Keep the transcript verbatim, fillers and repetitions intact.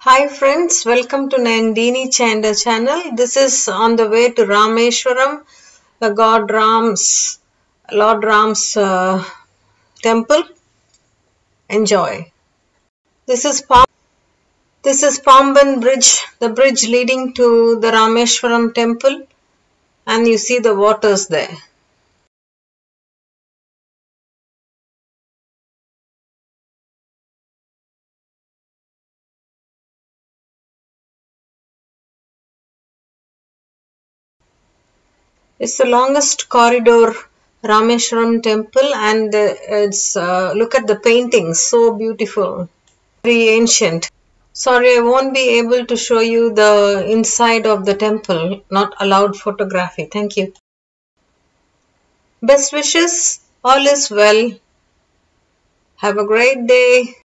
Hi friends, welcome to Nandini Chander channel. This is on the way to Rameswaram, the God Ram's, Lord Ram's uh, temple. Enjoy. This is Pam This is Pamban Bridge, the bridge leading to the Rameswaram Temple, and you see the waters there. It's the longest corridor, Rameswaram Temple, and uh, it's uh, look at the paintings, so beautiful, very ancient. Sorry, I won't be able to show you the inside of the temple. Not allowed photography. Thank you. Best wishes. All is well. Have a great day.